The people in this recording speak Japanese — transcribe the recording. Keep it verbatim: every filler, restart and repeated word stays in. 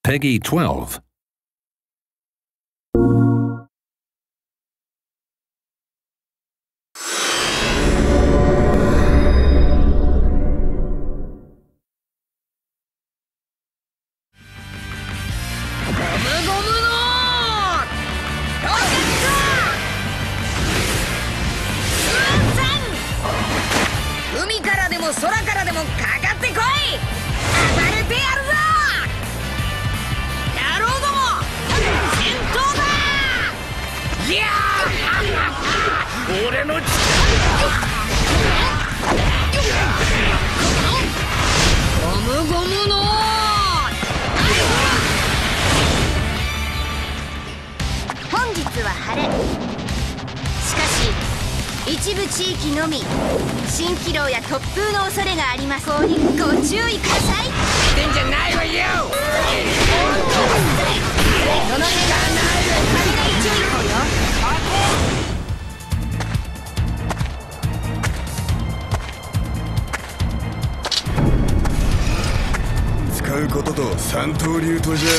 Peggy twelve. 海からでも空からでもかかってこい。暴れてやるぞ。野郎ども戦闘だ。いやー俺の力ゴムゴムの本日は晴れ。しかし一部地域のみ蜃気楼や突風の恐れがあります。ご注意ください。 言ってんじゃないわよ。 その辺が雷注意報よ。 使うことと三刀流とじゃ